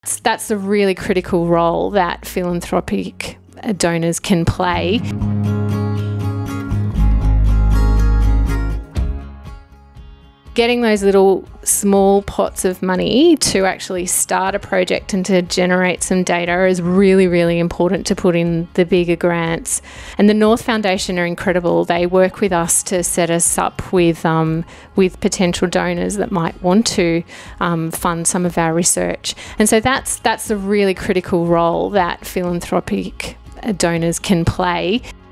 That's a really critical role that philanthropic donors can play. Getting those little small pots of money to actually start a project and to generate some data is really, really important to put in the bigger grants. And the North Foundation are incredible. They work with us to set us up with potential donors that might want to fund some of our research. And so that's a really critical role that philanthropic donors can play.